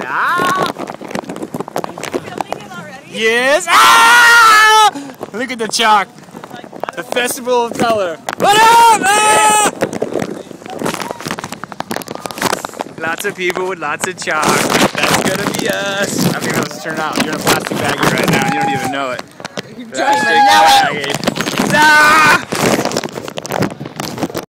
Yeah. Filming it already? Yes. Ah! Look at the chalk. The Festival of Color. What up? Ah! Lots of people with lots of chalk. That's gonna be us. I think let's turn out. You're in a plastic baggie right now and you don't even know it. You don't even know it. Ah!